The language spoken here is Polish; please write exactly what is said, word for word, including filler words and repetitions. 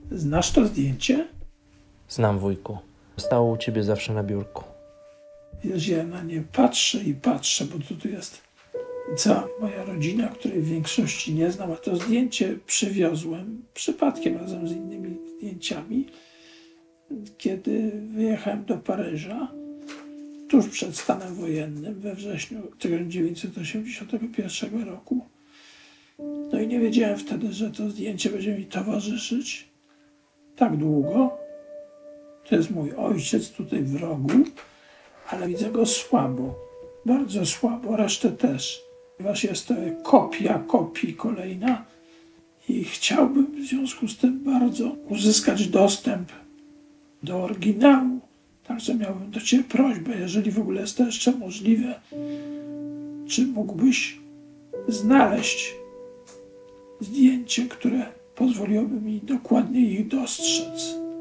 Znasz to zdjęcie? Znam, wujku. Stało u ciebie zawsze na biurku. Wiesz, ja na nie patrzę i patrzę, bo tu, tu jest cała moja rodzina, której w większości nie znam, a to zdjęcie przywiozłem przypadkiem razem z innymi zdjęciami, kiedy wyjechałem do Paryża tuż przed stanem wojennym we wrześniu tysiąc dziewięćset osiemdziesiątego pierwszego roku. No i nie wiedziałem wtedy, że to zdjęcie będzie mi towarzyszyć tak długo. To jest mój ojciec tutaj w rogu, ale widzę go słabo, bardzo słabo, resztę też. Ponieważ jest to kopia kopii kolejna i chciałbym w związku z tym bardzo uzyskać dostęp do oryginału. Także miałbym do Ciebie prośbę, jeżeli w ogóle jest to jeszcze możliwe, czy mógłbyś znaleźć zdjęcie, które pozwoliłoby mi dokładnie ich dostrzec.